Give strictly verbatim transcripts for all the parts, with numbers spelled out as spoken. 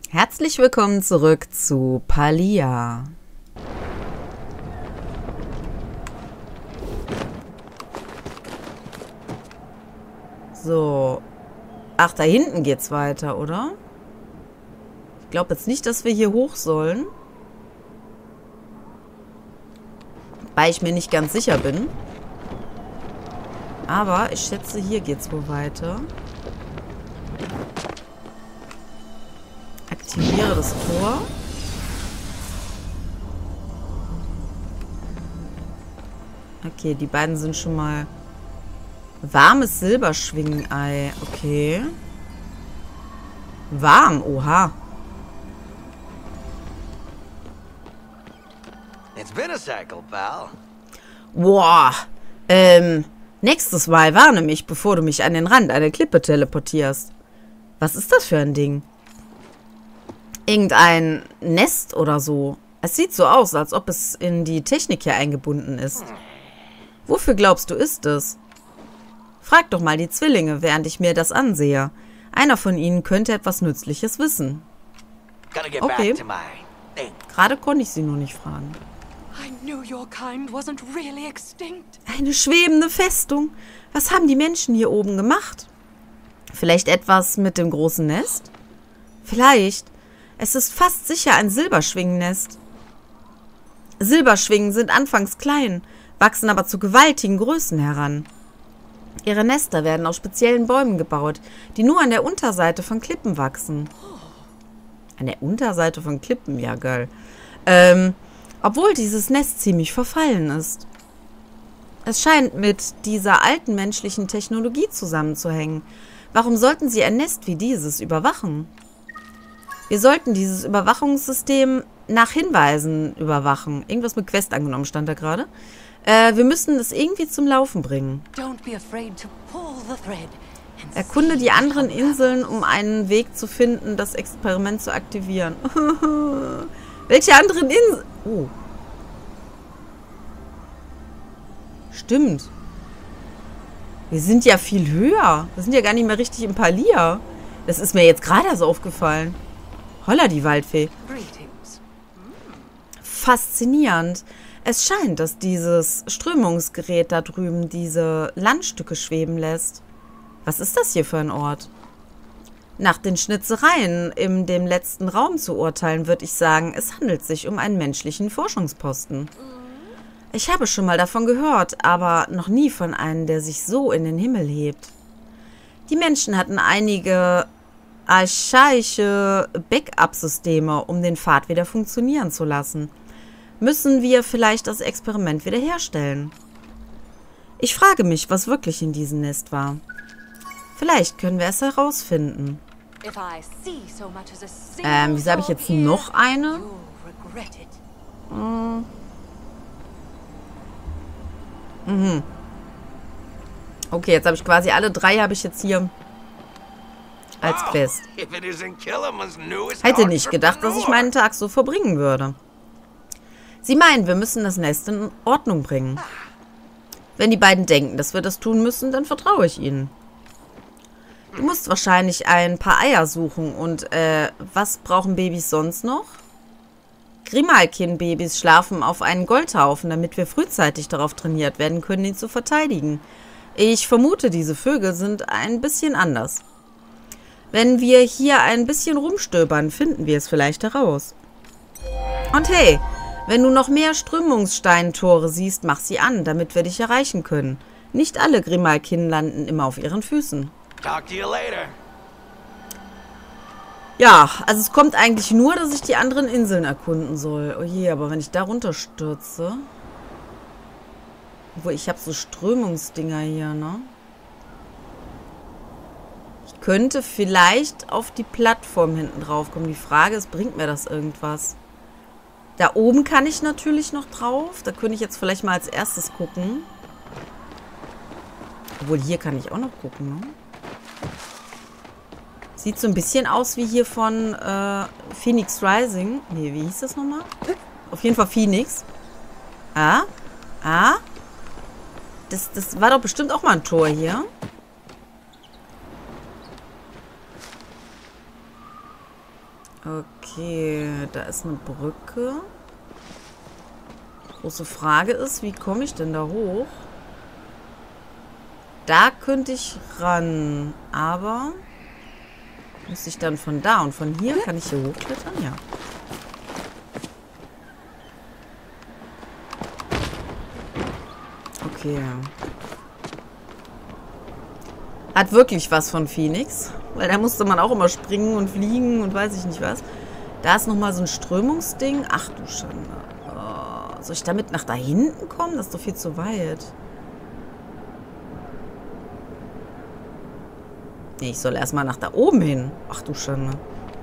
Herzlich willkommen zurück zu Palia. So. Ach, da hinten geht's weiter, oder? Ich glaube jetzt nicht, dass wir hier hoch sollen. Weil ich mir nicht ganz sicher bin. Aber ich schätze, hier geht's wohl weiter. Aktiviere das Tor. Okay, die beiden sind schon mal... Warmes Silberschwingenei. Okay. Warm, oha. It's been a cycle, pal. Boah. Ähm, nächstes Mal warne mich, bevor du mich an den Rand einer Klippe teleportierst. Was ist das für ein Ding? Irgendein Nest oder so. Es sieht so aus, als ob es in die Technik hier eingebunden ist. Wofür glaubst du, ist es? Frag doch mal die Zwillinge, während ich mir das ansehe. Einer von ihnen könnte etwas Nützliches wissen. Okay. Gerade konnte ich sie nur nicht fragen. Eine schwebende Festung. Was haben die Menschen hier oben gemacht? Vielleicht etwas mit dem großen Nest? Vielleicht. Es ist fast sicher ein Silberschwingennest. Silberschwingen sind anfangs klein, wachsen aber zu gewaltigen Größen heran. Ihre Nester werden aus speziellen Bäumen gebaut, die nur an der Unterseite von Klippen wachsen. An der Unterseite von Klippen? Ja, geil. Ähm, obwohl dieses Nest ziemlich verfallen ist. Es scheint mit dieser alten menschlichen Technologie zusammenzuhängen. Warum sollten sie ein Nest wie dieses überwachen? Wir sollten dieses Überwachungssystem nach Hinweisen überwachen. Irgendwas mit Quest angenommen stand da gerade. Äh, wir müssen es irgendwie zum Laufen bringen. Erkunde die anderen Inseln, um einen Weg zu finden, das Experiment zu aktivieren. Welche anderen Inseln? Oh. Stimmt. Wir sind ja viel höher. Wir sind ja gar nicht mehr richtig im Palia. Das ist mir jetzt gerade so aufgefallen. Holla, die Waldfee. Faszinierend. Es scheint, dass dieses Strömungsgerät da drüben diese Landstücke schweben lässt. Was ist das hier für ein Ort? Nach den Schnitzereien in dem letzten Raum zu urteilen, würde ich sagen, es handelt sich um einen menschlichen Forschungsposten. Ich habe schon mal davon gehört, aber noch nie von einem, der sich so in den Himmel hebt. Die Menschen hatten einige archaische Backup-Systeme, um den Pfad wieder funktionieren zu lassen. Müssen wir vielleicht das Experiment wiederherstellen? Ich frage mich, was wirklich in diesem Nest war. Vielleicht können wir es herausfinden. Ähm, wieso habe ich jetzt noch eine? Hm. Mhm. Okay, jetzt habe ich quasi alle drei habe ich jetzt hier als Quest. Hätte nicht gedacht, dass ich meinen Tag so verbringen würde. Sie meinen, wir müssen das Nest in Ordnung bringen. Wenn die beiden denken, dass wir das tun müssen, dann vertraue ich ihnen. Du musst wahrscheinlich ein paar Eier suchen. Und, äh, was brauchen Babys sonst noch? Grimalkin-Babys schlafen auf einen Goldhaufen, damit wir frühzeitig darauf trainiert werden können, ihn zu verteidigen. Ich vermute, diese Vögel sind ein bisschen anders. Wenn wir hier ein bisschen rumstöbern, finden wir es vielleicht heraus. Und hey, wenn du noch mehr Strömungssteintore siehst, mach sie an, damit wir dich erreichen können. Nicht alle Grimalkin landen immer auf ihren Füßen. Talk to you later. Ja, also es kommt eigentlich nur, dass ich die anderen Inseln erkunden soll. Oh je, aber wenn ich da runterstürze... Obwohl, ich habe so Strömungsdinger hier, ne? Ich könnte vielleicht auf die Plattform hinten drauf kommen. Die Frage ist, bringt mir das irgendwas? Da oben kann ich natürlich noch drauf. Da könnte ich jetzt vielleicht mal als erstes gucken. Obwohl, hier kann ich auch noch gucken, ne? Sieht so ein bisschen aus wie hier von äh, Phoenix Rising. Nee, wie hieß das nochmal? Auf jeden Fall Phoenix. Ah. Ah. Das, das war doch bestimmt auch mal ein Tor hier. Okay, da ist eine Brücke. Große Frage ist, wie komme ich denn da hoch? Da könnte ich ran, aber muss ich dann von da und von hier kann ich hier hochklettern? Ja. Okay. Hat wirklich was von Phoenix, weil da musste man auch immer springen und fliegen und weiß ich nicht was. Da ist nochmal so ein Strömungsding. Ach du Schande. Oh, soll ich damit nach da hinten kommen? Das ist doch viel zu weit. Nee, ich soll erstmal nach da oben hin. Ach du Schande.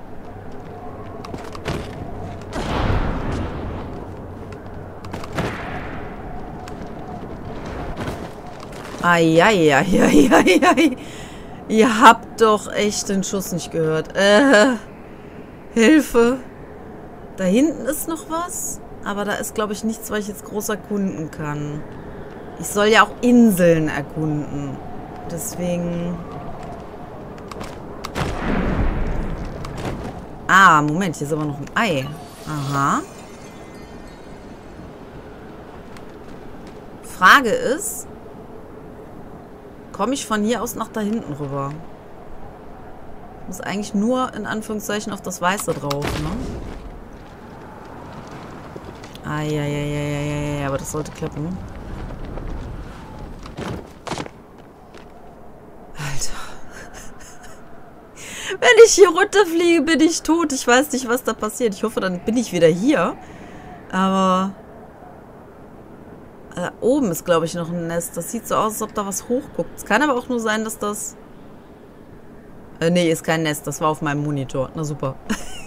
Eieieiei. Ihr habt doch echt den Schuss nicht gehört. Äh, Hilfe. Da hinten ist noch was. Aber da ist, glaube ich, nichts, was ich jetzt groß erkunden kann. Ich soll ja auch Inseln erkunden. Deswegen... Ah, Moment, hier ist aber noch ein Ei. Aha. Frage ist... Komme ich von hier aus nach da hinten rüber? Ich muss eigentlich nur in Anführungszeichen auf das Weiße drauf, ne? Eieieiei, aber das sollte klappen. Alter. Wenn ich hier runterfliege, bin ich tot. Ich weiß nicht, was da passiert. Ich hoffe, dann bin ich wieder hier. Aber... Da oben ist, glaube ich, noch ein Nest. Das sieht so aus, als ob da was hochguckt. Es kann aber auch nur sein, dass das... Äh, nee, ist kein Nest. Das war auf meinem Monitor. Na super.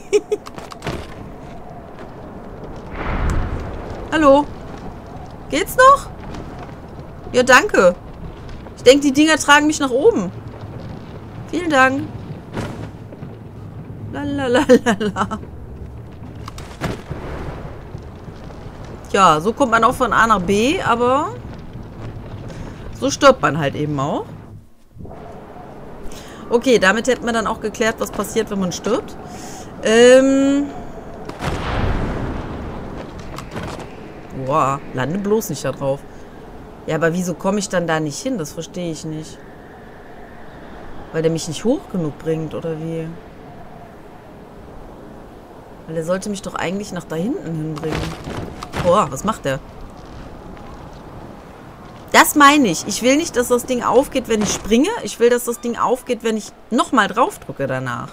Hallo? Geht's noch? Ja, danke. Ich denke, die Dinger tragen mich nach oben. Vielen Dank. Lalalala. Ja, so kommt man auch von A nach B, aber so stirbt man halt eben auch. Okay, damit hätten wir dann auch geklärt, was passiert, wenn man stirbt. Ähm. Boah, lande bloß nicht da drauf. Ja, aber wieso komme ich dann da nicht hin? Das verstehe ich nicht. Weil der mich nicht hoch genug bringt, oder wie? Weil der sollte mich doch eigentlich nach da hinten hinbringen. Boah, was macht der? Das meine ich. Ich will nicht, dass das Ding aufgeht, wenn ich springe. Ich will, dass das Ding aufgeht, wenn ich nochmal drauf drücke danach.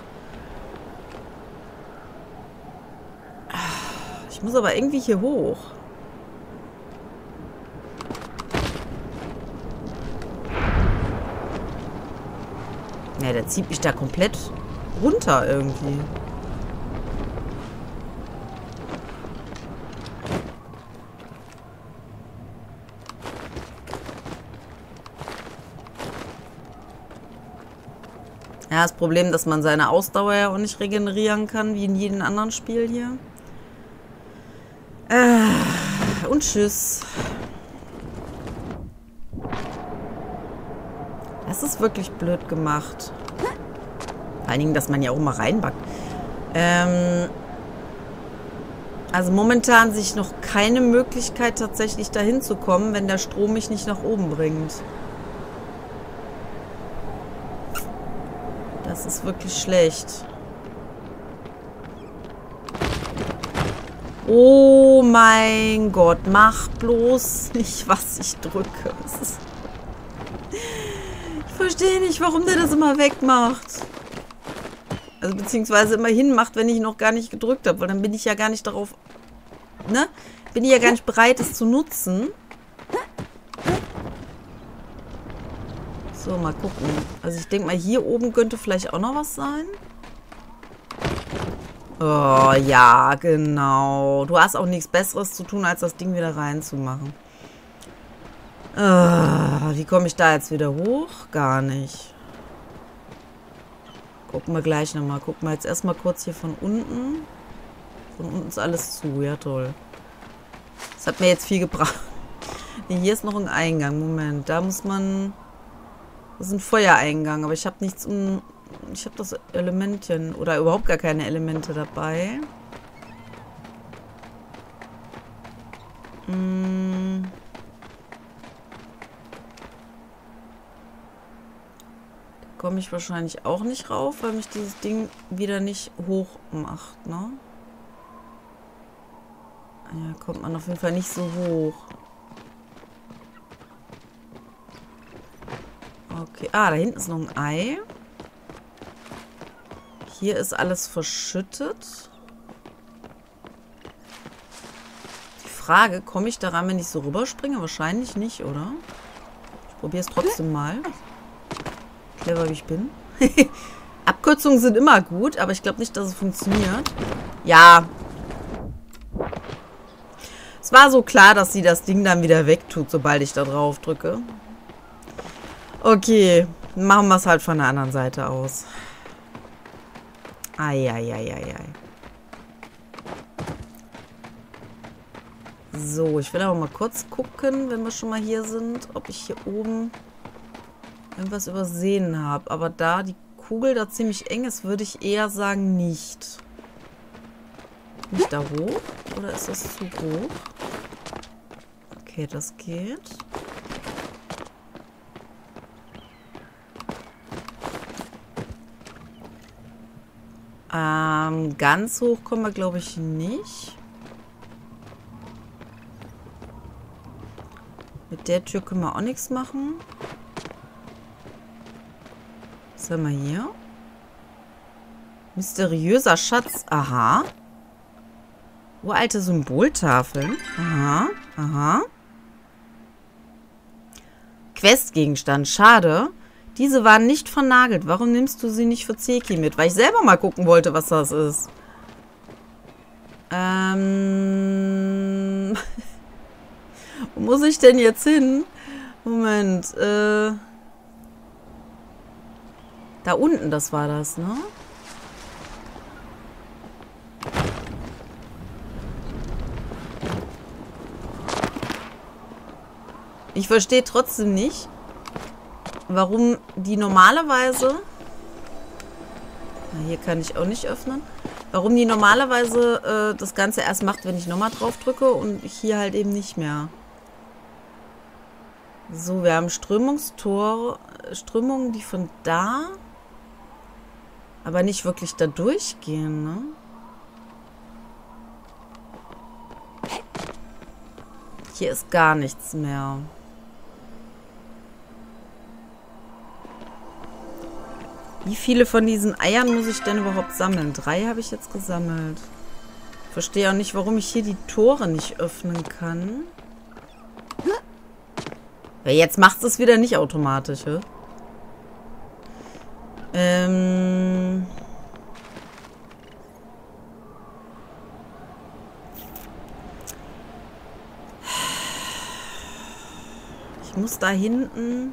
Ich muss aber irgendwie hier hoch. Ja, der zieht mich da komplett runter irgendwie. Ja, das Problem, dass man seine Ausdauer ja auch nicht regenerieren kann, wie in jedem anderen Spiel hier. Äh, und tschüss. Das ist wirklich blöd gemacht. Vor allen Dingen, dass man ja auch mal reinbackt. Ähm, also momentan sehe ich noch keine Möglichkeit, tatsächlich dahin zu kommen, wenn der Strom mich nicht nach oben bringt. Das ist wirklich schlecht. Oh mein Gott, mach bloß nicht, was ich drücke. Das ist ich verstehe nicht, warum der das immer wegmacht. Also beziehungsweise immer hinmacht, wenn ich noch gar nicht gedrückt habe, weil dann bin ich ja gar nicht darauf, ne? Bin ich ja gar nicht bereit, es zu nutzen. So, mal gucken. Also ich denke mal, hier oben könnte vielleicht auch noch was sein. Oh, ja, genau. Du hast auch nichts Besseres zu tun, als das Ding wieder reinzumachen. Oh, wie komme ich da jetzt wieder hoch? Gar nicht. Gucken wir gleich nochmal. Gucken wir jetzt erstmal kurz hier von unten. Von unten ist alles zu. Ja, toll. Das hat mir jetzt viel gebracht. Nee, hier ist noch ein Eingang. Moment, da muss man... Das ist ein Feuereingang, aber ich habe nichts, um Ich habe das Elementchen oder überhaupt gar keine Elemente dabei. Hm. Da komme ich wahrscheinlich auch nicht rauf, weil mich dieses Ding wieder nicht hoch macht, ne? Ja, kommt man auf jeden Fall nicht so hoch. Okay, ah, da hinten ist noch ein Ei. Hier ist alles verschüttet. Die Frage, komme ich daran, wenn ich so rüberspringe? Wahrscheinlich nicht, oder? Ich probiere es trotzdem mal. Clever wie ich bin. Abkürzungen sind immer gut, aber ich glaube nicht, dass es funktioniert. Ja. Es war so klar, dass sie das Ding dann wieder wegtut, sobald ich da drauf drücke. Okay, machen wir es halt von der anderen Seite aus. Eieieiei. So, ich will aber mal kurz gucken, wenn wir schon mal hier sind, ob ich hier oben irgendwas übersehen habe. Aber da die Kugel da ziemlich eng ist, würde ich eher sagen, nicht. Nicht da hoch? Oder ist das zu hoch? Okay, das geht. Ähm, ganz hoch kommen wir, glaube ich, nicht. Mit der Tür können wir auch nichts machen. Was haben wir hier? Mysteriöser Schatz. Aha. Uralte Symboltafeln. Aha. Aha. Questgegenstand. Schade. Diese waren nicht vernagelt. Warum nimmst du sie nicht für Zeki mit? Weil ich selber mal gucken wollte, was das ist. Ähm... Wo muss ich denn jetzt hin? Moment. Äh... Da unten, das war das, ne? Ich verstehe trotzdem nicht, warum die normalerweise... Na, hier kann ich auch nicht öffnen. Warum die normalerweise äh, das Ganze erst macht, wenn ich nochmal drauf drücke und hier halt eben nicht mehr. So, wir haben Strömungstor, Strömungen, die von da, aber nicht wirklich da durchgehen, ne? Hier ist gar nichts mehr. Wie viele von diesen Eiern muss ich denn überhaupt sammeln? Drei habe ich jetzt gesammelt. Ich verstehe auch nicht, warum ich hier die Tore nicht öffnen kann. Ja, jetzt macht es wieder nicht automatisch, hä? Ähm... Ich muss da hinten...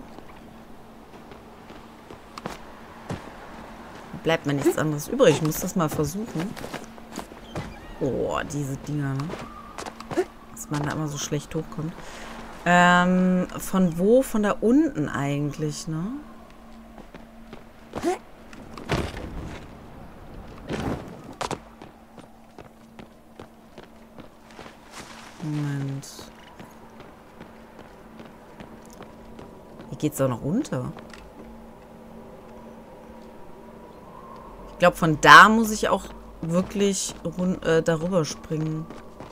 Bleibt mir nichts anderes übrig. Ich muss das mal versuchen. Oh, diese Dinger, ne? Dass man da immer so schlecht hochkommt. Ähm, von wo? Von da unten eigentlich, ne? Moment. Hier geht's auch noch runter. Ich glaube, von da muss ich auch wirklich run äh, darüber springen.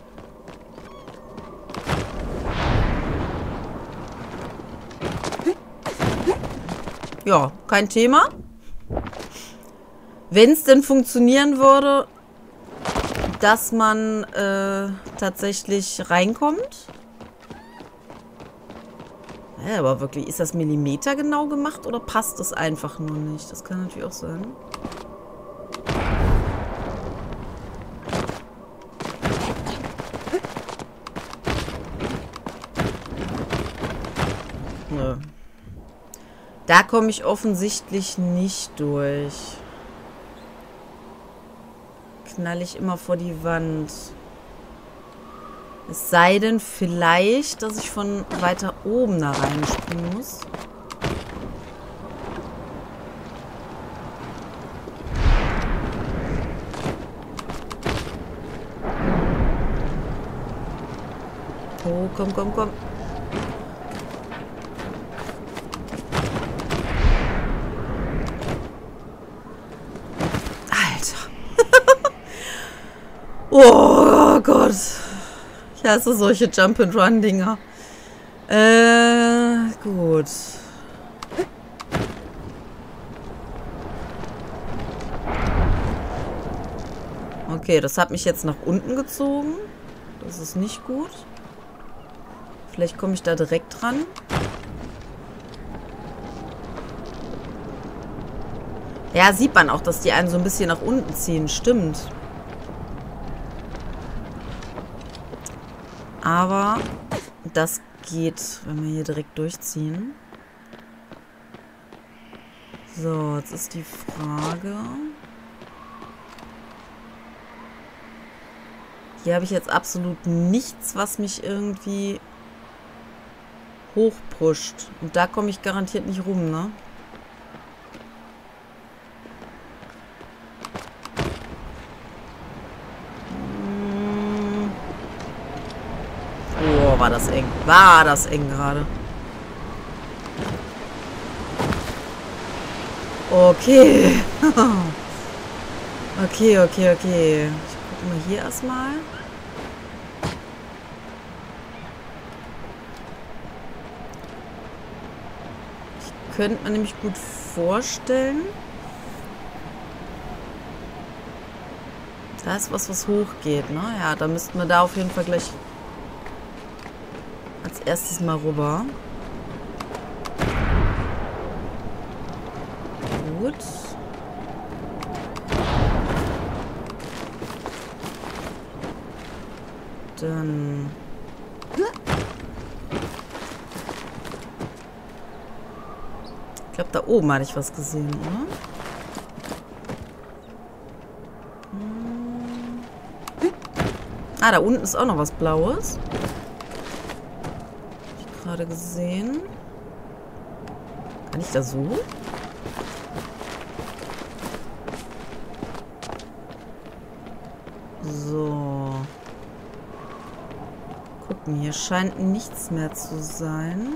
Ja, kein Thema. Wenn es denn funktionieren würde, dass man äh, tatsächlich reinkommt. Ja, aber wirklich, ist das Millimeter genau gemacht oder passt es einfach nur nicht? Das kann natürlich auch sein. Nö. Da komme ich offensichtlich nicht durch. Knall ich immer vor die Wand. Es sei denn vielleicht, dass ich von weiter oben da reinspringen muss. Oh, komm, komm, komm. Oh Gott. Ich hasse solche Jump-and-Run-Dinger. Äh, gut. Okay, das hat mich jetzt nach unten gezogen. Das ist nicht gut. Vielleicht komme ich da direkt dran. Ja, sieht man auch, dass die einen so ein bisschen nach unten ziehen. Stimmt. Aber das geht, wenn wir hier direkt durchziehen. So, jetzt ist die Frage. Hier habe ich jetzt absolut nichts, was mich irgendwie hochpusht. Und da komme ich garantiert nicht rum, ne? Oh, war das eng. War das eng gerade. Okay. Okay, okay, okay. Ich gucke mal hier erstmal. Ich könnte mir nämlich gut vorstellen. Da ist was, was hochgeht, ne? Ja, da müssten wir da auf jeden Fall gleich als erstes mal rüber. Gut. Dann... Ich glaube, da oben hatte ich was gesehen, oder? Hm. Ah, da unten ist auch noch was Blaues. Habe ich gerade gesehen. Kann ich da so? So. Gucken, hier scheint nichts mehr zu sein.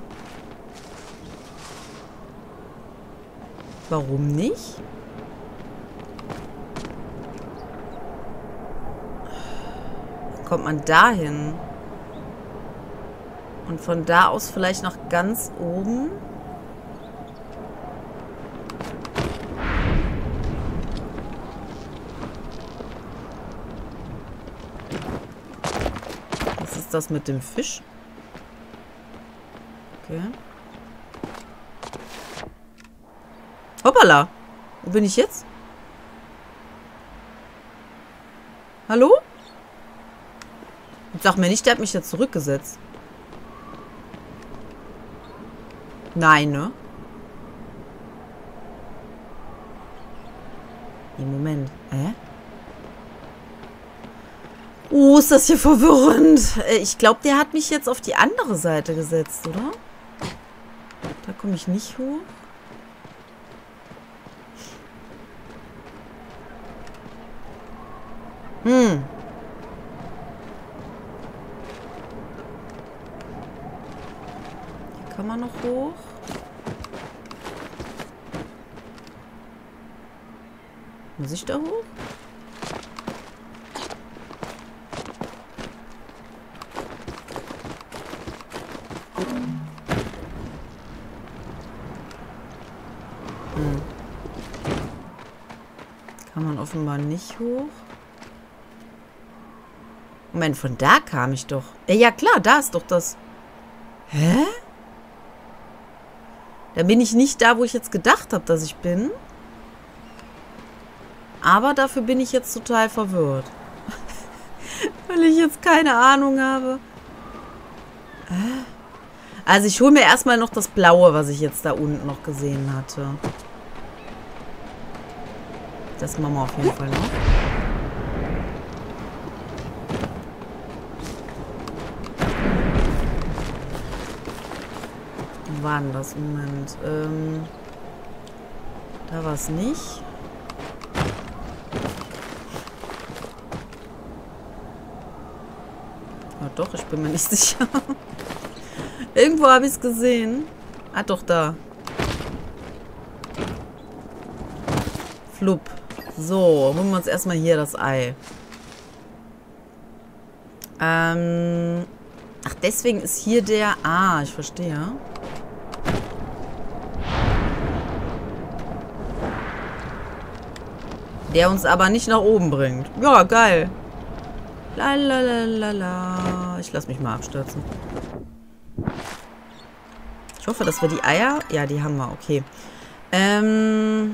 Warum nicht? Wie kommt man da hin? Und von da aus vielleicht nach ganz oben? Was ist das mit dem Fisch? Okay. Hoppala. Wo bin ich jetzt? Hallo? Sag mir nicht, der hat mich jetzt zurückgesetzt. Nein, ne? Im Moment. Hä? Oh, ist das hier verwirrend. Ich glaube, der hat mich jetzt auf die andere Seite gesetzt, oder? Da komme ich nicht hoch. Hm. Hier kann man noch hoch. Muss ich da hoch? Hm. Kann man offenbar nicht hoch. Moment, von da kam ich doch. Ja, klar, da ist doch das. Hä? Da bin ich nicht da, wo ich jetzt gedacht habe, dass ich bin. Aber dafür bin ich jetzt total verwirrt. Weil ich jetzt keine Ahnung habe. Hä? Also ich hole mir erstmal noch das Blaue, was ich jetzt da unten noch gesehen hatte. Das machen wir auf jeden Fall noch. Wo war denn das? Moment. Ähm, da war es nicht. Ja, doch, ich bin mir nicht sicher. Irgendwo habe ich es gesehen. Ah, doch, da. Flupp. So, holen wir uns erstmal hier das Ei. Ähm. Ach, deswegen ist hier der... Ah, ich verstehe. Der uns aber nicht nach oben bringt. Ja, geil. La la la la la. Ich lasse mich mal abstürzen. Ich hoffe, dass wir die Eier... Ja, die haben wir. Okay. Ähm...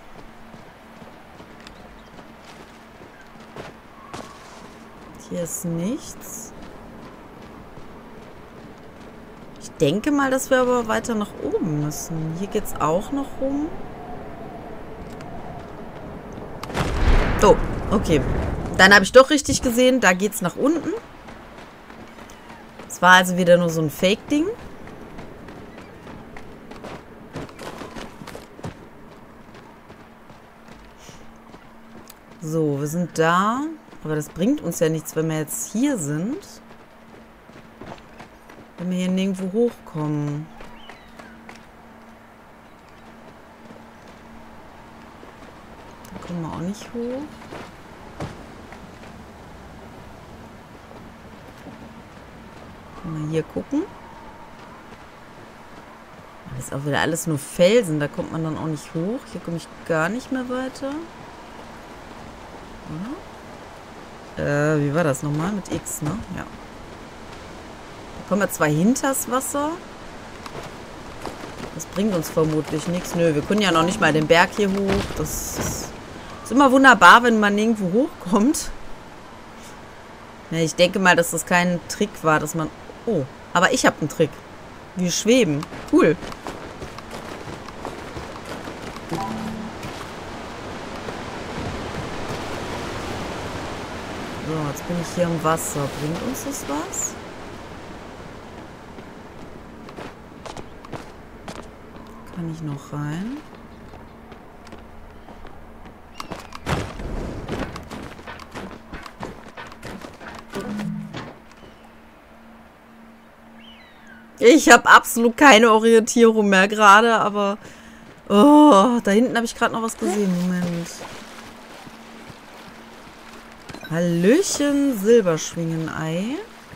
Hier ist nichts. Ich denke mal, dass wir aber weiter nach oben müssen. Hier geht es auch noch rum. Oh, okay. Dann habe ich doch richtig gesehen, da geht es nach unten. Es war also wieder nur so ein Fake-Ding. So, wir sind da. Aber das bringt uns ja nichts, wenn wir jetzt hier sind. Wenn wir hier nirgendwo hochkommen. Da kommen wir auch nicht hoch. Mal hier gucken. Das ist auch wieder alles nur Felsen. Da kommt man dann auch nicht hoch. Hier komme ich gar nicht mehr weiter. Oder? Äh, wie war das nochmal? Mit X, ne? Ja. Da kommen wir zwar hinters Wasser. Das bringt uns vermutlich nichts. Nö, wir können ja noch nicht mal den Berg hier hoch. Das ist, ist immer wunderbar, wenn man irgendwo hochkommt. Ja, ich denke mal, dass das kein Trick war, dass man... Oh, aber ich habe einen Trick. Wir schweben. Cool. So, jetzt bin ich hier im Wasser. Bringt uns das was? Kann ich noch rein? Ich habe absolut keine Orientierung mehr gerade, aber... Oh, da hinten habe ich gerade noch was gesehen. Moment. Hallöchen, Silberschwingenei.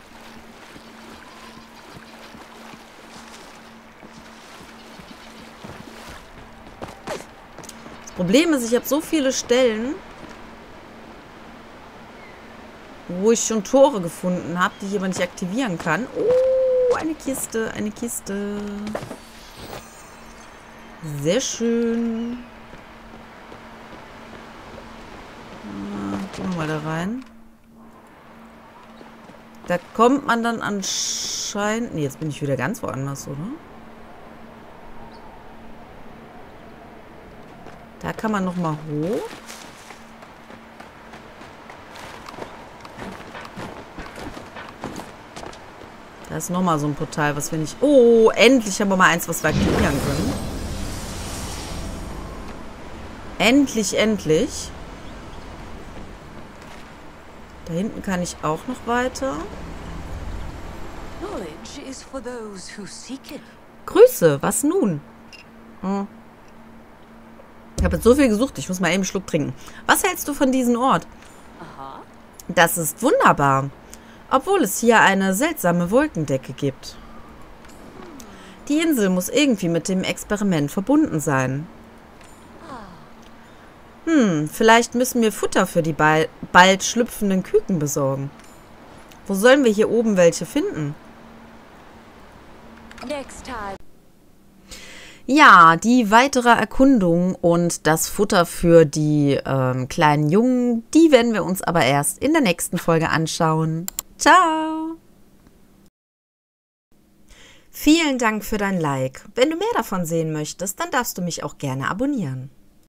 Das Problem ist, ich habe so viele Stellen, wo ich schon Tore gefunden habe, die ich aber nicht aktivieren kann. Oh, eine Kiste, eine Kiste. Sehr schön. Gehen wir mal da rein. Da kommt man dann anscheinend... Ne, jetzt bin ich wieder ganz woanders, oder? Da kann man nochmal hoch. Da ist nochmal so ein Portal, was wir nicht... Oh, endlich haben wir mal eins, was wir aktivieren können. Endlich, endlich. Da hinten kann ich auch noch weiter. Grüße, was nun? Hm. Ich habe jetzt so viel gesucht, ich muss mal eben einen Schluck trinken. Was hältst du von diesem Ort? Aha. Das ist wunderbar. Obwohl es hier eine seltsame Wolkendecke gibt. Die Insel muss irgendwie mit dem Experiment verbunden sein. Hm, vielleicht müssen wir Futter für die bald, bald schlüpfenden Küken besorgen. Wo sollen wir hier oben welche finden? Ja, die weitere Erkundung und das Futter für die ähm, kleinen Jungen, die werden wir uns aber erst in der nächsten Folge anschauen. Ciao! Vielen Dank für dein Like. Wenn du mehr davon sehen möchtest, dann darfst du mich auch gerne abonnieren.